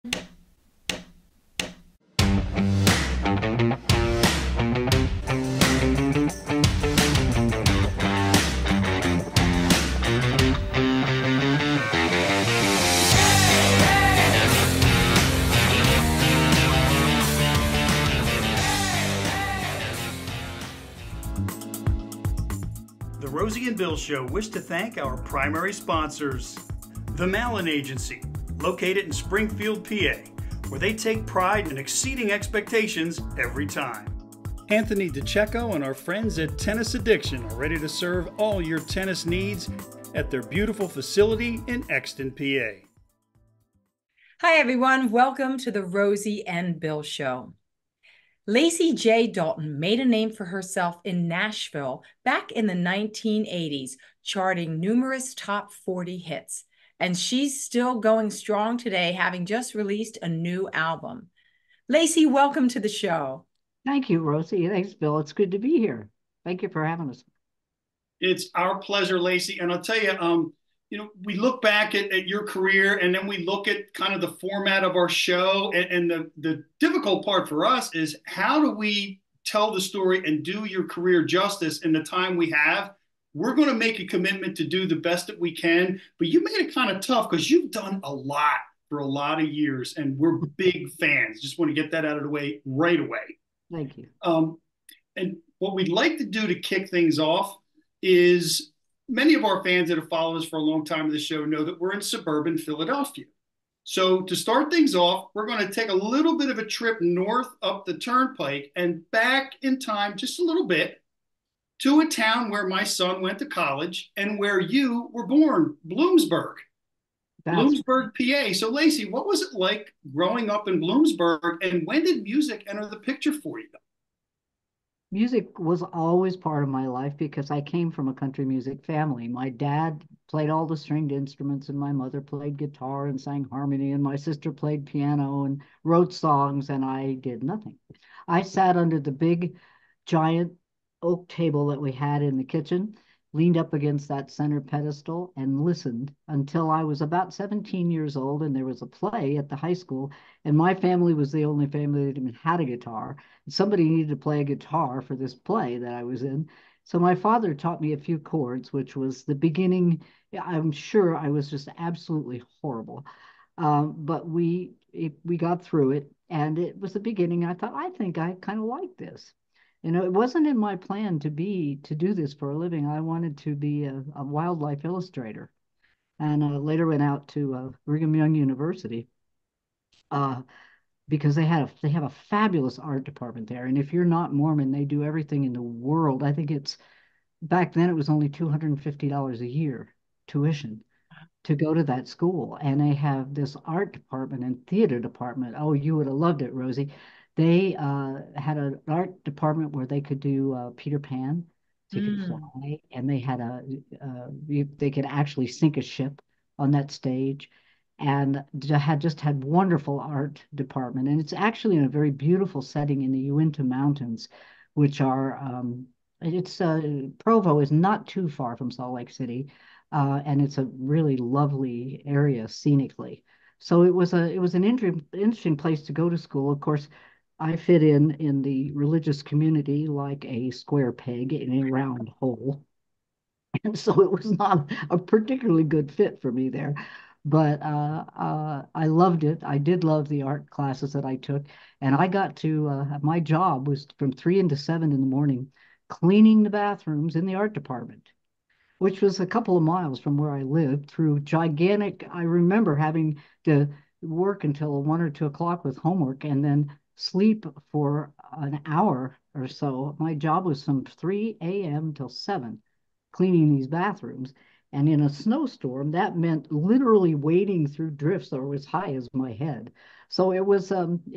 The Rosie and Bill Show wish to thank our primary sponsors. The Mallon Agency, located in Springfield, PA, where they take pride in exceeding expectations every time. Anthony DeCecco and our friends at Tennis Addiction are ready to serve all your tennis needs at their beautiful facility in Exton, PA. Hi, everyone. Welcome to the Rosie and Bill Show. Lacy J. Dalton made a name for herself in Nashville back in the 1980s, charting numerous top 40 hits. And she's still going strong today, having just released a new album. Lacy, welcome to the show. Thank you, Rosie. Thanks, Bill. It's good to be here. Thank you for having us. It's our pleasure, Lacy. And I'll tell you, we look back at your career, and then we look at kind of the format of our show. And the difficult part for us is, how do we tell the story and do your career justice in the time we have? We're going to make a commitment to do the best that we can, but you made it kind of tough because you've done a lot for a lot of years, and we're big fans. Just want to get that out of the way right away. Thank you. And what we'd like to do to kick things off is, many of our fans that have followed us for a long time in the show know that we're in suburban Philadelphia. So to start things off, we're going to take a little bit of a trip north up the turnpike and back in time just a little bit to a town where my son went to college and where you were born, Bloomsburg. Bloomsburg, PA. So Lacy, what was it like growing up in Bloomsburg, and when did music enter the picture for you? Music was always part of my life because I came from a country music family. My dad played all the stringed instruments, and my mother played guitar and sang harmony, and my sister played piano and wrote songs, and I did nothing. I sat under the big, giant oak table that we had in the kitchen, leaned up against that center pedestal, and listened until I was about 17 years old, and there was a play at the high school, and my family was the only family that even had a guitar. Somebody needed to play a guitar for this play that I was in. So my father taught me a few chords, which was the beginning. I'm sure I was just absolutely horrible. But we got through it, and it was the beginning. I thought, I think I kind of like this. It wasn't in my plan to do this for a living. I wanted to be a wildlife illustrator, and later went out to Brigham Young University because they have a fabulous art department there. And if you're not Mormon, they do everything in the world. I think back then it was only $250 a year tuition to go to that school. And they have this art department and theater department. Oh, you would have loved it, Rosie. They had an art department where they could do Peter Pan, so you could fly, and they had they could actually sink a ship on that stage, and had wonderful art department. And it's actually in a very beautiful setting in the Uinta Mountains, which are Provo is not too far from Salt Lake City, and it's a really lovely area scenically. So it was an interesting place to go to school. Of course, I fit in the religious community like a square peg in a round hole. And so it was not a particularly good fit for me there. But I loved it. I did love the art classes that I took. And I got my job was from 3 to 7 in the morning, cleaning the bathrooms in the art department, which was a couple of miles from where I lived, through I remember having to work until 1 or 2 o'clock with homework, and then sleep for an hour or so. My job was from 3 a.m. till 7, cleaning these bathrooms. And in a snowstorm, that meant literally wading through drifts that were as high as my head. So it was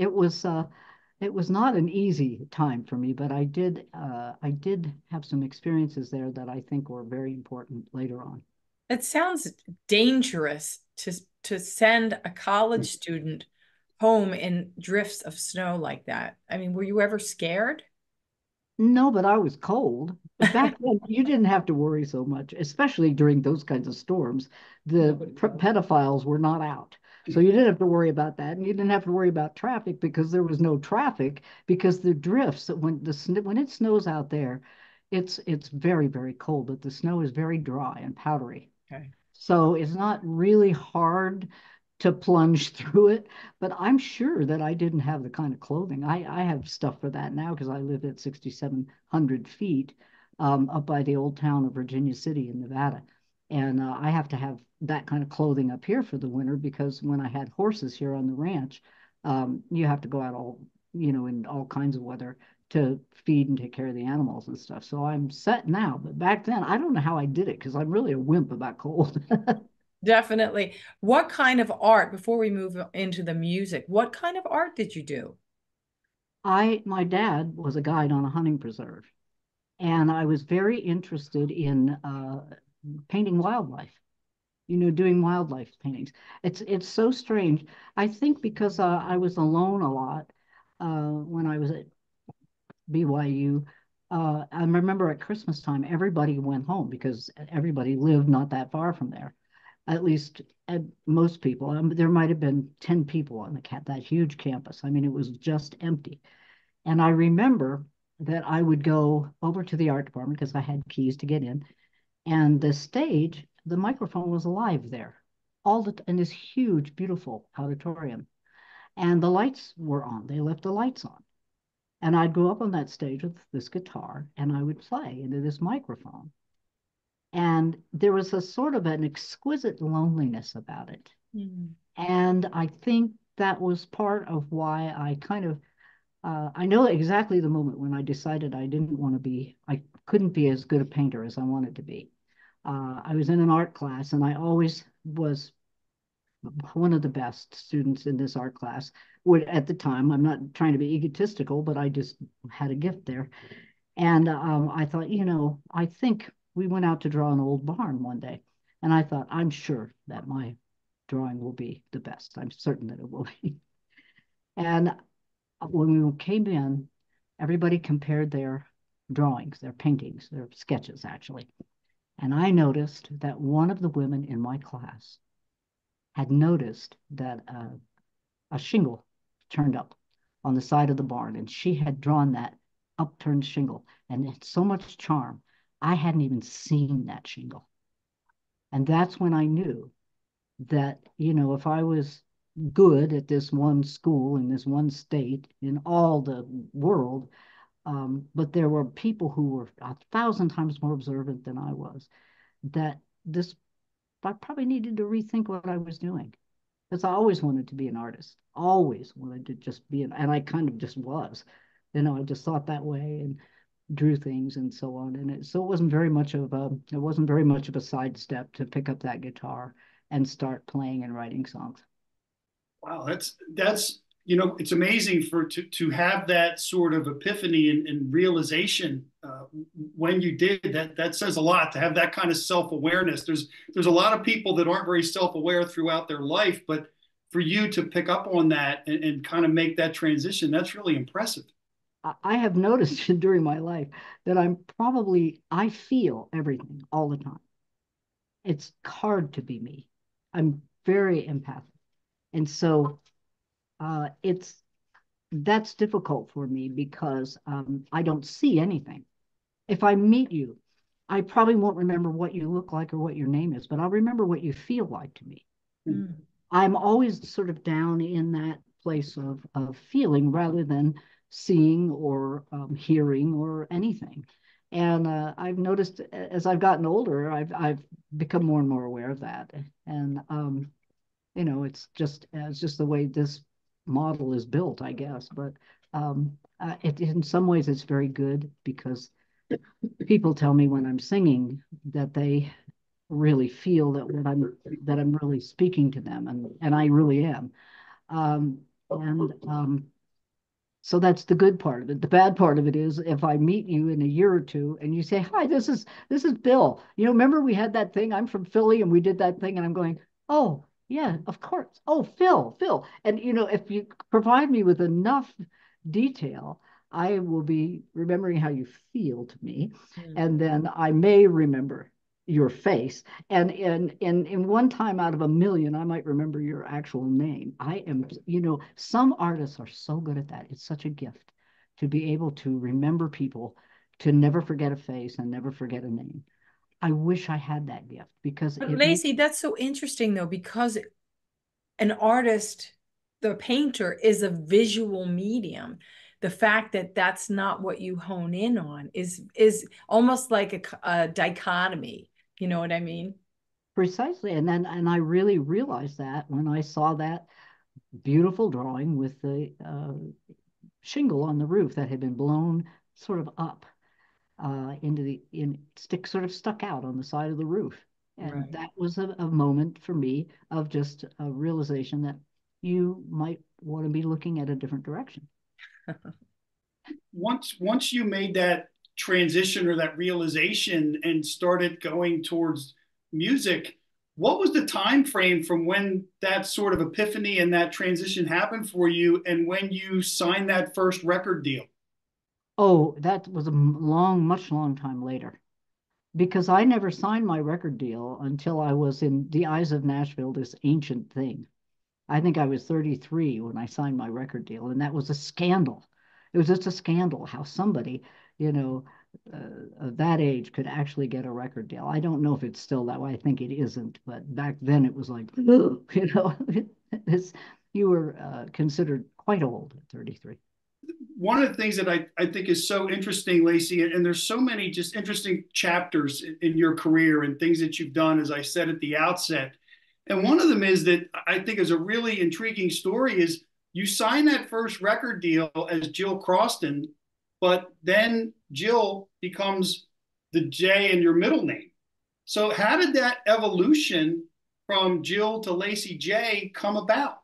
not an easy time for me, but I did have some experiences there that I think were very important later on. It sounds dangerous to send a college student home in drifts of snow like that. I mean, were you ever scared? No, but I was cold. Back then, you didn't have to worry so much, especially during those kinds of storms. The pedophiles were not out. So you didn't have to worry about that, and you didn't have to worry about traffic because there was no traffic because the drifts when it snows out there, it's very, very cold, but the snow is very dry and powdery. Okay. So it's not really hard to plunge through it, but I'm sure that I didn't have the kind of clothing. I have stuff for that now because I live at 6,700 feet up by the old town of Virginia City in Nevada. And I have to have that kind of clothing up here for the winter because when I had horses here on the ranch, you have to go out in all kinds of weather to feed and take care of the animals and stuff. So I'm set now. But back then, I don't know how I did it because I'm really a wimp about cold. Definitely. What kind of art, before we move into the music, what kind of art did you do? My dad was a guide on a hunting preserve, and I was very interested in painting wildlife. Doing wildlife paintings. It's so strange. I think because I was alone a lot when I was at BYU. I remember at Christmas time, everybody went home because everybody lived not that far from there. At least most people. There might have been 10 people on that huge campus. I mean, it was just empty. And I remember that I would go over to the art department because I had keys to get in. And the microphone was alive there, in this huge, beautiful auditorium. And the lights were on. They left the lights on. And I'd go up on that stage with this guitar and I would play into this microphone. And there was a sort of an exquisite loneliness about it. Mm. And I think that was part of why I know exactly the moment when I decided I couldn't be as good a painter as I wanted to be. I was in an art class and I always was one of the best students in this art class. At the time, I'm not trying to be egotistical, but I just had a gift there. And I thought, I think we went out to draw an old barn one day. And I thought, I'm sure that my drawing will be the best. I'm certain that it will be. And when we came in, everybody compared their drawings, their paintings, their sketches, actually. And I noticed that one of the women in my class had noticed that a shingle turned up on the side of the barn, and she had drawn that upturned shingle, and it's so much charm. I hadn't even seen that shingle. And that's when I knew that, if I was good at this one school in this one state in all the world, but there were people who were 1,000 times more observant than I was, that this I probably needed to rethink what I was doing because I always wanted to be an artist, always wanted to just and I kind of just was, I just thought that way and drew things and so on. And so it wasn't very much of a sidestep to pick up that guitar and start playing and writing songs. Wow, that's it's amazing to have that sort of epiphany and realization when you did that. That says a lot to have that kind of self awareness. There's a lot of people that aren't very self aware throughout their life, but for you to pick up on that and kind of make that transition, that's really impressive. I have noticed during my life that I feel everything all the time. It's hard to be me. I'm very empathic. And so it's that's difficult for me because I don't see anything. If I meet you, I probably won't remember what you look like or what your name is, but I'll remember what you feel like to me. Mm. I'm always sort of down in that place of feeling rather than seeing or hearing or anything. And I've noticed as I've gotten older, I've become more and more aware of that. And it's just the way this model is built, I guess. But in some ways, it's very good because people tell me when I'm singing that they really feel that I'm really speaking to them, and I really am. And So that's the good part of it. The bad part of it is if I meet you in a year or two and you say, "Hi, this is Bill. Remember we had that thing? I'm from Philly and we did that thing." And I'm going, "Oh, yeah, of course. Oh, Phil." And if you provide me with enough detail, I will be remembering how you feel to me. Mm. And then I may remember your face. And in one time out of a million, I might remember your actual name. I am, some artists are so good at that. It's such a gift to be able to remember people, to never forget a face and never forget a name. I wish I had that gift because But it makes. Lacy, that's so interesting though, because an artist, the painter, is a visual medium. The fact that that's not what you hone in on is almost like a dichotomy. You know what I mean? Precisely. And I really realized that when I saw that beautiful drawing with the shingle on the roof that had been blown sort of up into the in stick sort of stuck out on the side of the roof. And Right. that was a moment for me of just a realization that you might want to be looking at a different direction. Once you made that transition or that realization and started going towards music, what was the time frame from when that sort of epiphany and that transition happened for you and when you signed that first record deal? Oh, that was a long, much long time later because I never signed my record deal until I was in the eyes of Nashville, this ancient thing. I think I was 33 when I signed my record deal, and that was a scandal. It was just a scandal how somebody, you know, of that age could actually get a record deal. I don't know if it's still that way. I think it isn't, but back then it was like, it's, you were considered quite old at 33. One of the things that I think is so interesting, Lacy, and there's so many just interesting chapters in your career and things that you've done, as I said at the outset. And one of them is that I think is a really intriguing story is you signed that first record deal as Jill Croston, but then Jill becomes the J in your middle name. So how did that evolution from Jill to Lacy J come about?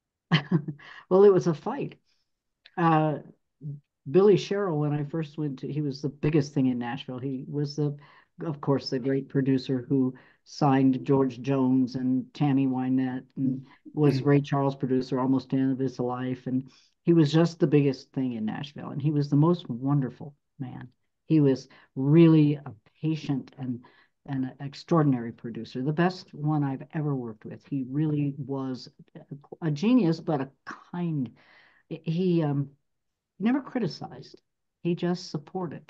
Well, it was a fight. Uh, Billy Sherrill, when I first went to, he was the biggest thing in Nashville. He was of course, the great producer who signed George Jones and Tammy Wynette and was Ray Charles' producer almost the end of his life. And he was just the biggest thing in Nashville. And he was the most wonderful man. He was really a patient and an extraordinary producer, the best one I've ever worked with. He really was a genius, but a kind. He never criticized. He just supported.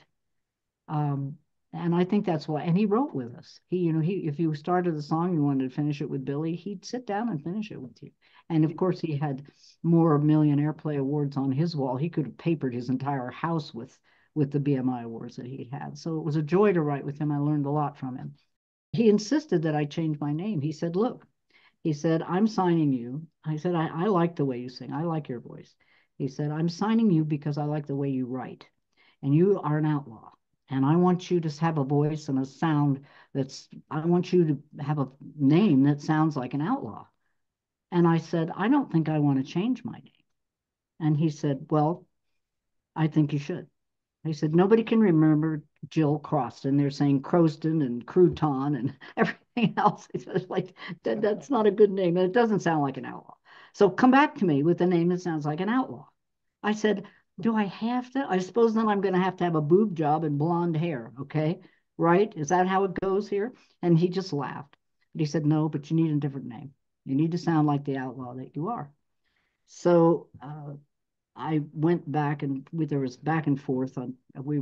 Um, and I think that's why. And he wrote with us. If you started the song, you wanted to finish it with Billy, he'd sit down and finish it with you. And of course, he had more Million Airplay awards on his wall. He could have papered his entire house with the BMI awards that he had. So it was a joy to write with him. I learned a lot from him. He insisted that I change my name. He said, "Look," he said, "I'm signing you." I said, I like the way you sing. I like your voice. He said, "I'm signing you because I like the way you write. And you are an outlaw. And I want you to have a voice and a sound I want you to have a name that sounds like an outlaw." And I said, "I don't think I want to change my name." And he said, "Well, I think you should." He said, "Nobody can remember Jill Croston. They're saying Croston and Crouton and everything else." He said, like, that's not a good name. It doesn't sound like an outlaw. So come back to me with a name that sounds like an outlaw. I said, "Do I have to? I suppose then I'm going to have a boob job and blonde hair. Okay. Right? Is that how it goes here?" And he just laughed. But he said, "No, but you need a different name. You need to sound like the outlaw that you are." So I went back and there was back and forth on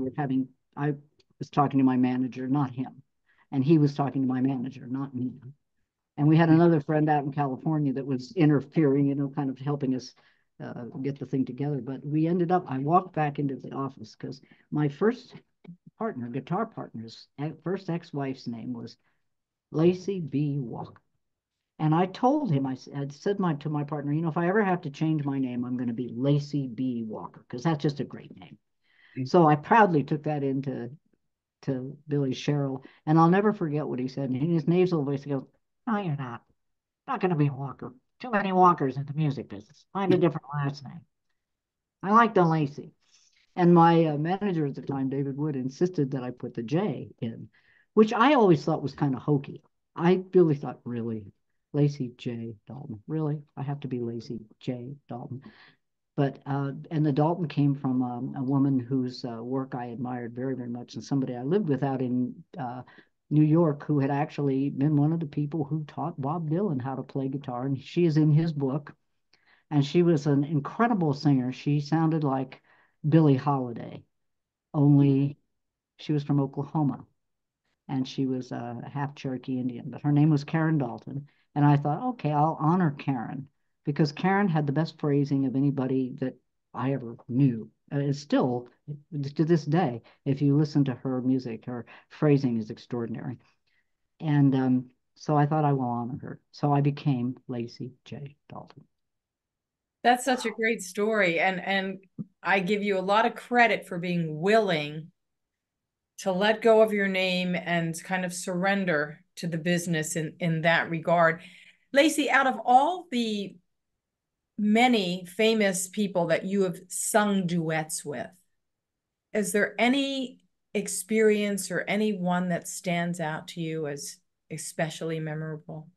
I was talking to my manager, not him. And he was talking to my manager, not me. And we had another friend out in California that was interfering, kind of helping us get the thing together. But I walked back into the office because my first guitar partner's first ex-wife's name was Lacy B. Walker. And I told him, I said to my partner, if I ever have to change my name, I'm going to be Lacy B. Walker, because that's just a great name. So I proudly took that into to Billy Sherrill, and I'll never forget what he said. And in his nasal voice, he goes, "No, you're not going to be Walker. Too many Walkers in the music business. Find a different last name. I like the Lacy." And my manager at the time, David Wood, insisted that I put the J in, which I always thought was kind of hokey. I really thought, really, Lacy J. Dalton, really? I have to be Lacy J. Dalton. But and the Dalton came from a woman whose work I admired very, very much, and somebody I lived with out in New York, who had actually been one of the people who taught Bob Dylan how to play guitar. And she is in his book. And she was an incredible singer. She sounded like Billie Holiday, only she was from Oklahoma. And she was a half Cherokee Indian, but her name was Karen Dalton. And I thought, okay, I'll honor Karen because Karen had the best phrasing of anybody that I ever knew. It's still to this day, if you listen to her music, her phrasing is extraordinary. And so I thought I will honor her. So I became Lacy J. Dalton. That's such a great story. And I give you a lot of credit for being willing to let go of your name and kind of surrender to the business in that regard. Lacy, out of all the many famous people that you have sung duets with, is there any experience or any one that stands out to you as especially memorable?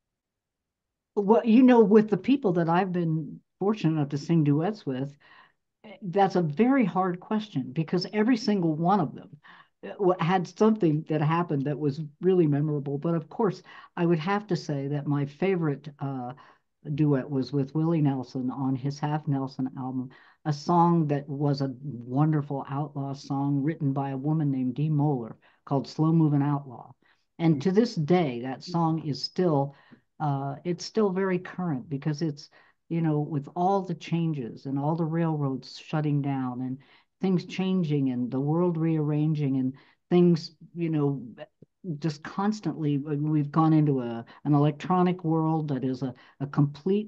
Well, with the people that I've been fortunate enough to sing duets with, that's a very hard question because every single one of them had something that happened that was really memorable. But of course, I would have to say that my favorite duet was with Willie Nelson on his Half Nelson album, a song that was a wonderful outlaw song written by a woman named Dee Moeller called Slow Moving Outlaw. And to this day, that song is still, it's still very current because it's, with all the changes and all the railroads shutting down and things changing and the world rearranging and things, just constantly, we've gone into an electronic world that is a complete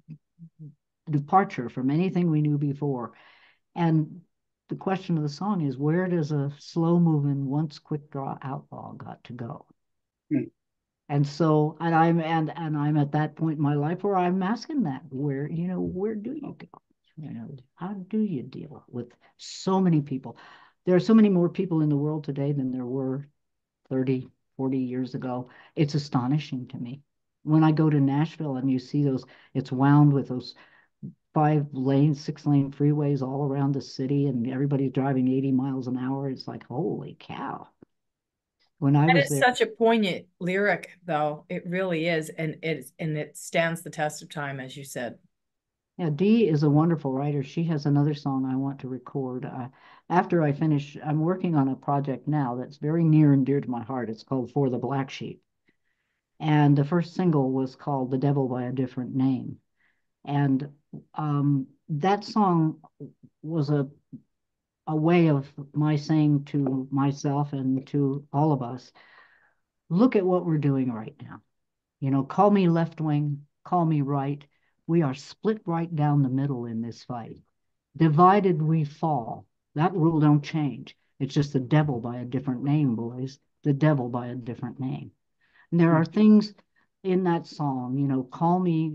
departure from anything we knew before. And the question of the song is, where does a slow moving, once quick draw outlaw got to go? Hmm. And so, and I'm at that point in my life where I'm asking that, where do you go? How do you deal with so many people? There are so many more people in the world today than there were 30, 40 years ago. It's astonishing to me. When I go to Nashville and you see it's wound with those 5-lane, 6-lane freeways all around the city and everybody's driving 80 miles an hour. It's like, holy cow. When I That was is there, such a poignant lyric, though. It really is. And it stands the test of time, as you said. yeah, Dee is a wonderful writer. She has another song I want to record. After I finish, I'm working on a project now that's very near and dear to my heart. It's called For the Black Sheep. And the first single was called The Devil by a Different Name. And that song was a way of my saying to myself and to all of us, look at what we're doing right now. Call me left wing, call me right. We are split right down the middle in this fight. Divided we fall. That rule don't change. It's just the devil by a different name, boys. The devil by a different name. And there are things in that song, call me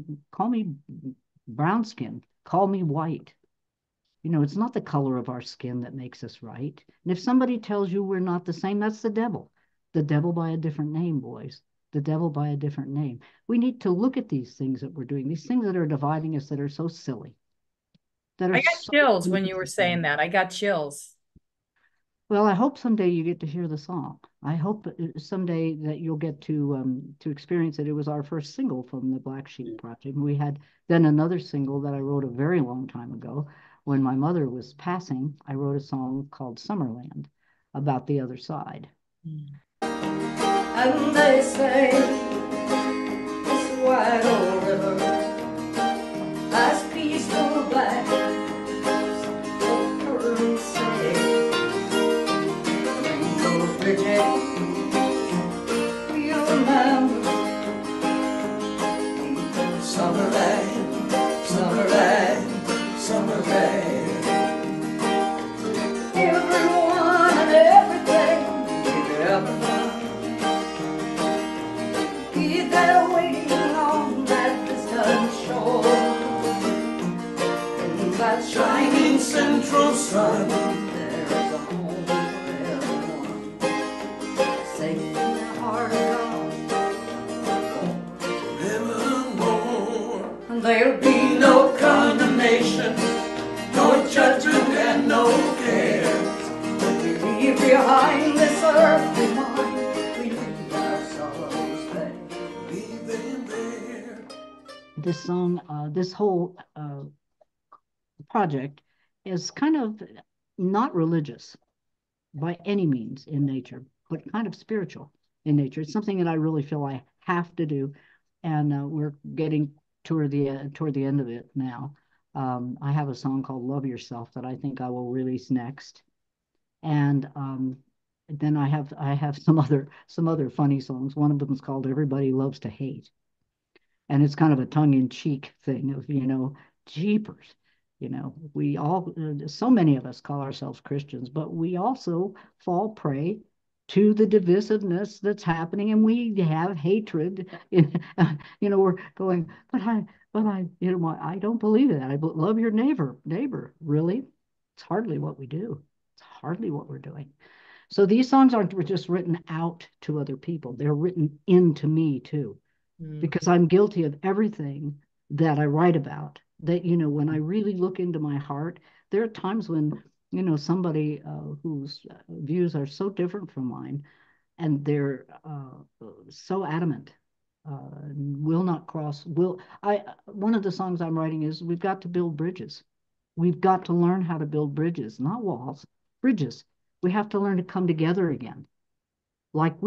brown skin, call me white. It's not the color of our skin that makes us right. And if somebody tells you we're not the same, that's the devil. The devil by a different name, boys. The devil by a different name. We need to look at these things that we're doing, these things that are dividing us that are so silly, that I are got so chills when you were saying unnecessary. that. I got chills. Well, I hope someday you get to hear the song. I hope someday that you'll get to experience it. It was our first single from the Black Sheep Project. We had then another single that I wrote a very long time ago. When my mother was passing, I wrote a song called Summerland about the other side. And they say this wide old river as peaceful black as pearly city. Rainbow bridges, we remember Summerland, Summerland, Summerland. Everyone and everything we've ever done, be there waiting on that distant shore. In that shining central sun, there's a home for everyone, safe in the heart of God forevermore. And there'll be no condemnation, no judgment and no care. When we leave behind this earthly mind, we this song, this whole project is kind of not religious by any means in nature, but kind of spiritual in nature. It's something that I really feel I have to do, and we're getting toward the end of it now. I have a song called "Love Yourself" that I think I will release next, and then I have some other funny songs. One of them is called "Everybody Loves to Hate." And it's kind of a tongue-in-cheek thing of, jeepers. We all, so many of us call ourselves Christians, but we also fall prey to the divisiveness that's happening, and we have hatred. We're going, I don't believe that. Love your neighbor. Really? It's hardly what we do. It's hardly what we're doing. So these songs aren't just written out to other people. They're written into me too, because I'm guilty of everything that I write about. That, when I really look into my heart, there are times when, somebody whose views are so different from mine, and they're so adamant, will not cross, one of the songs I'm writing is, we've got to build bridges. We've got to learn how to build bridges, not walls, bridges. We have to learn to come together again. Like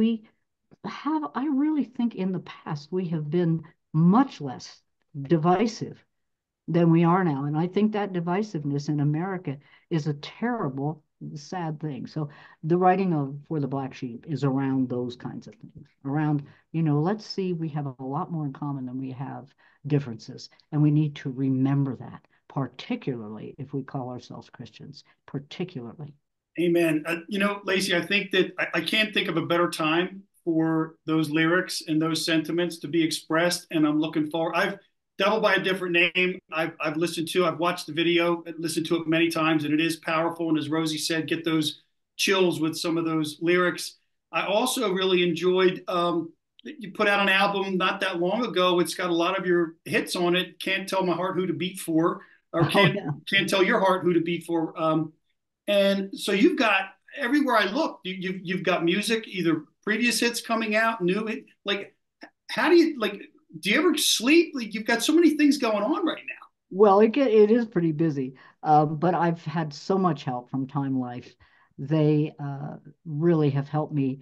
I really think in the past we have been much less divisive than we are now. And I think that divisiveness in America is a terrible, sad thing. So the writing of For the Black Sheep is around those kinds of things. Around, let's see, we have a lot more in common than we have differences. And we need to remember that, particularly if we call ourselves Christians, particularly. Amen. Lacy, I think that I can't think of a better time for those lyrics and those sentiments to be expressed. And I'm looking forward. I've Devil by a Different Name. I've watched the video, listened to it many times, and it is powerful. And as Rosie said, get those chills with some of those lyrics. I also really enjoyed, you put out an album not that long ago. It's got a lot of your hits on it. Can't Tell My Heart Who to Beat For, or can't Tell Your Heart Who to Beat For. And so you've got, everywhere I look, you've got music, either previous hits coming out, new hit. Like, how do you ever sleep? Like, you've got so many things going on right now. Well, it is pretty busy, but I've had so much help from Time Life. They really have helped me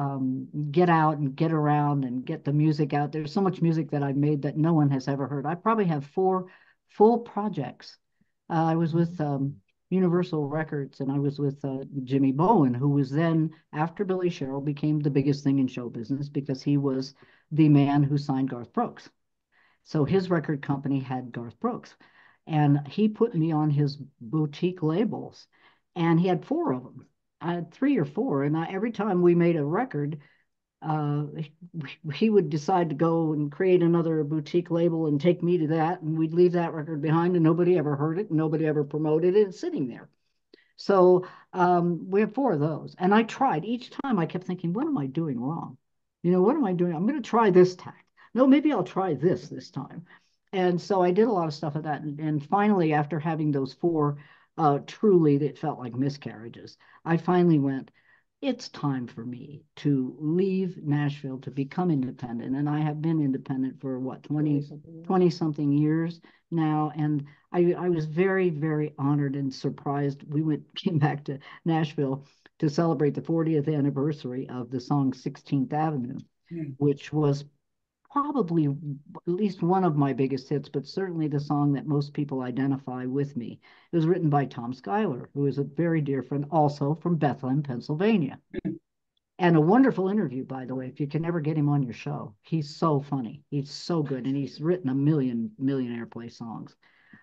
get out and get around and get the music out. There's so much music that I've made that no one has ever heard. I probably have 4 full projects. I was with Universal Records, and I was with Jimmy Bowen, who was then, after Billy Sherrill, became the biggest thing in show business because he was the man who signed Garth Brooks. So his record company had Garth Brooks, and he put me on his boutique labels, and he had 4 of them. I had 3 or 4, and every time we made a record, uh, he would decide to go and create another boutique label and take me to that, and we'd leave that record behind, and nobody ever heard it, and nobody ever promoted it. It's sitting there. So we have 4 of those, and I tried. Each time I kept thinking, what am I doing wrong? What am I doing? I'm going to try this tack. No, maybe I'll try this time. And so I did a lot of stuff of that, and finally, after having those 4 truly that felt like miscarriages, I finally went, it's time for me to leave Nashville to become independent. And I have been independent for what, 20 something years now. And I was very, very honored and surprised. Came back to Nashville to celebrate the 40th anniversary of the song 16th Avenue, which was probably at least one of my biggest hits, but certainly the song that most people identify with me. It was written by Tom Schuyler, who is a very dear friend, also from Bethlehem, Pennsylvania. And a wonderful interview, by the way, if you can ever get him on your show. He's so funny. He's so good. And he's written a million airplay songs.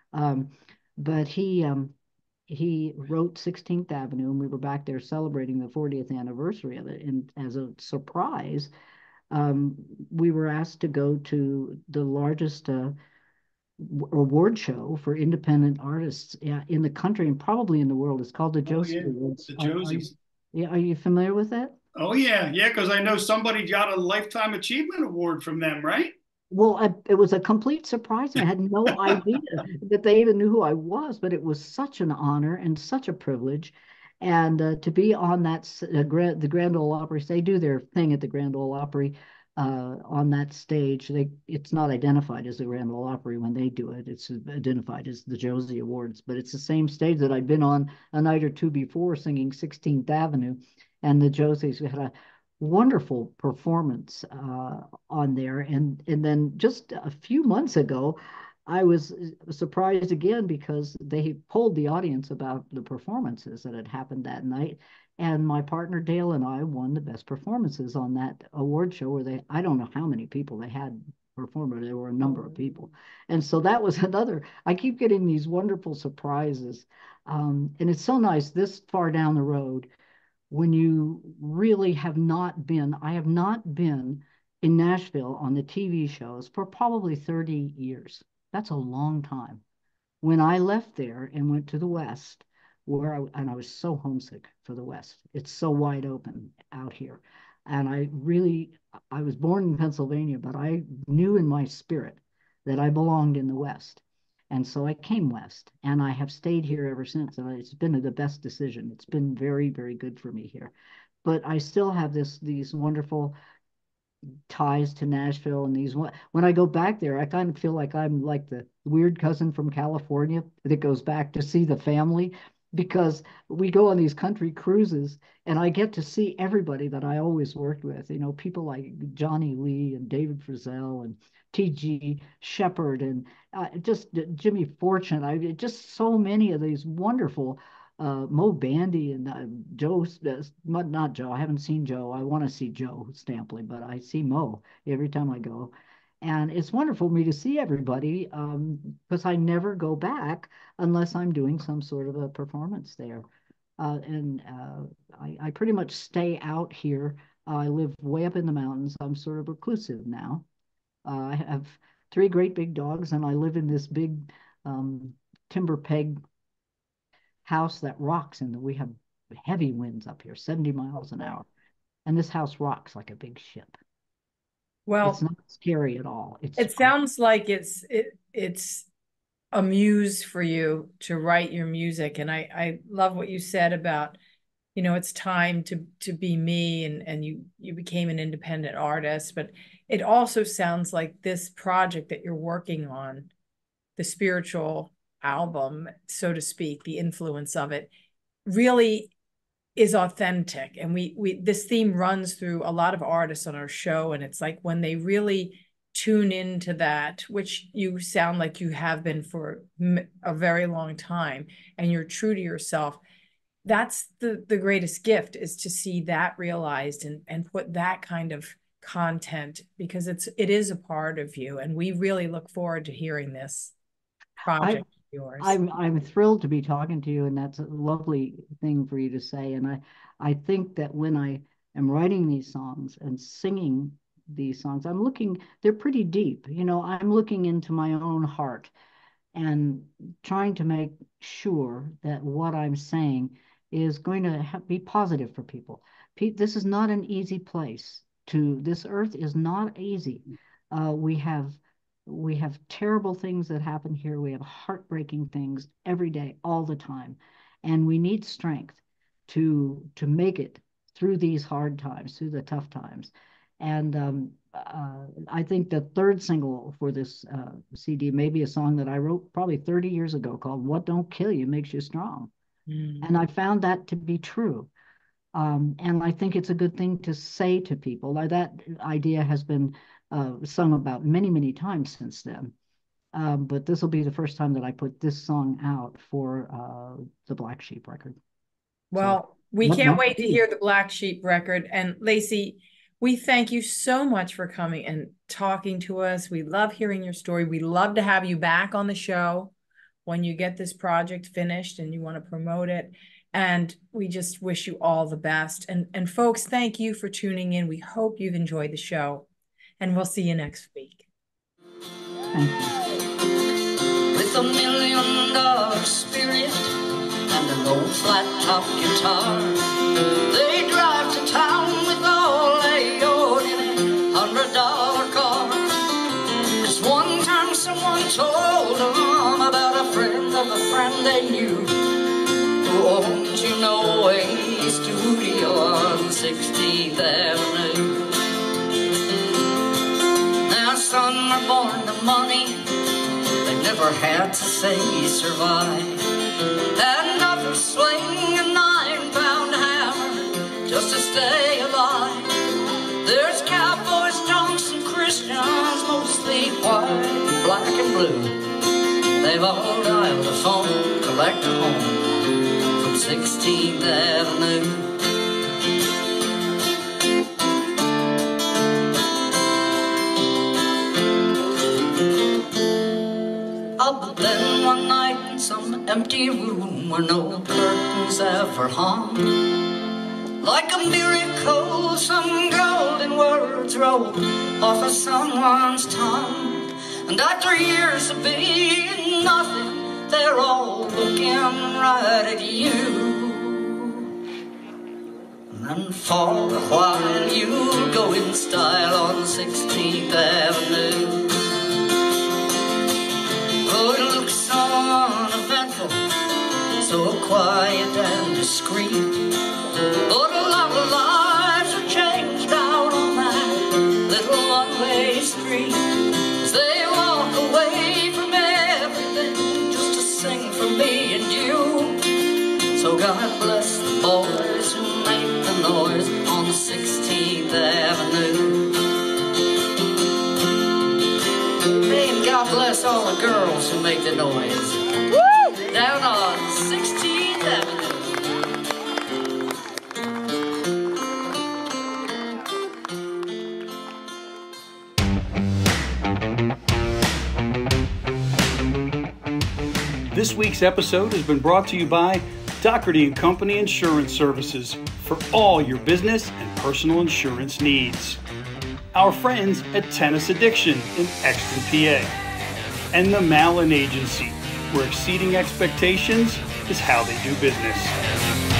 But he wrote 16th Avenue, and we were back there celebrating the 40th anniversary of it. And as a surprise, we were asked to go to the largest award show for independent artists in the country and probably in the world. It's called the Josie Awards. The Josies. Are you familiar with that? Oh, yeah. Yeah, because I know somebody got a Lifetime Achievement Award from them, right? Well, it was a complete surprise. I had no idea that they even knew who I was, but it was such an honor and such a privilege. And to be on that, the Grand Ole Opry, they do their thing at the Grand Ole Opry on that stage. It's not identified as the Grand Ole Opry when they do it. It's identified as the Josie Awards, but it's the same stage that I'd been on a night or two before singing 16th Avenue, and the Josies had a wonderful performance on there. And then just a few months ago, I was surprised again because they polled the audience about the performances that had happened that night. And my partner Dale and I won the best performances on that award show where I don't know how many people they had perform, but there were a number of people. And so that was another, I keep getting these wonderful surprises. And it's so nice this far down the road when you really have not been, I have not been in Nashville on the TV shows for probably 30 years. That's a long time. When I left there and went to the West, and I was so homesick for the West. It's so wide open out here. And I was born in Pennsylvania, but I knew in my spirit that I belonged in the West. And so I came West, and I have stayed here ever since. And it's been the best decision. It's been very, very good for me here. But I still have these wonderful ties to Nashville, and when I go back there, I kind of feel like I'm like the weird cousin from California that goes back to see the family, because we go on these country cruises and I get to see everybody that I always worked with, people like Johnny Lee and David Frizzell and T.G. Shepherd and just Jimmy Fortune. Just so many of these wonderful Mo Bandy and Joe, not Joe. I haven't seen Joe. I want to see Joe Stampley, but I see Mo every time I go. And it's wonderful for me to see everybody because I never go back unless I'm doing some sort of a performance there. I pretty much stay out here. I live way up in the mountains. I'm sort of reclusive now. I have 3 great big dogs, and I live in this big timber peg house that rocks, and we have heavy winds up here, 70 miles an hour. And this house rocks like a big ship. Well, it's not scary at all. It sounds like it's a muse for you to write your music. And I love what you said about, it's time to be me, and you became an independent artist. But it also sounds like this project that you're working on, the spiritual album, so to speak, the influence of it really is authentic. And we this theme runs through a lot of artists on our show, and it's like when they really tune into that, which you sound like you have been for a very long time, and you're true to yourself, that's the greatest gift, is to see that realized and put that kind of content, because it is a part of you, and we really look forward to hearing this project of yours. I'm thrilled to be talking to you, and that's a lovely thing for you to say. And I think that when I am writing these songs and singing these songs, they're pretty deep. I'm looking into my own heart and trying to make sure that what I'm saying is going to be positive for people. This is not an easy place. This earth is not easy. We have terrible things that happen here. We have heartbreaking things every day, all the time. And we need strength to make it through these hard times, through the tough times. And I think the 3rd single for this CD may be a song that I wrote probably 30 years ago called "What Don't Kill You Makes You Strong." And I found that to be true. And I think it's a good thing to say to people. Now, that idea has been sung about many, many times since then. But this will be the first time that I put this song out for the Black Sheep record. Well, we can't wait to hear the Black Sheep record. And Lacy, we thank you so much for coming and talking to us. We love hearing your story. We love to have you back on the show when you get this project finished and you want to promote it. And we just wish you all the best. And folks, thank you for tuning in. We hope you've enjoyed the show, and we'll see you next week. Thank you. With $1 million spirit and an old flat-top guitar, they drive to town with all they own in a $100 car. 'Cause one time someone told them about a friend of a friend they knew, who owned, a studio on 16th Avenue. never had to say survive. And others swing a 9-pound hammer just to stay alive. There's cowboys, drunks, and Christians, mostly white, black, and blue. They've all dialed a phone, collect a home from 16th Avenue. But then one night in some empty room where no curtains ever hung, like a miracle, some golden words rolled off of someone's tongue. And after years of being nothing, they're all looking right at you. And for a while you'll go in style on 16th Avenue. Oh, it looks so uneventful, so quiet and discreet. But a lot of lives are changed out on that little one-way street, as they walk away from everything just to sing for me and you. So God bless the boys who make the noise on 16th Avenue. And God bless all the girls who make the noise. Woo! Down on 16th Avenue. This week's episode has been brought to you by Doherty & Company Insurance Services for all your business and personal insurance needs. Our friends at Tennis Addiction in Exton, PA. And the Malin Agency, where exceeding expectations is how they do business.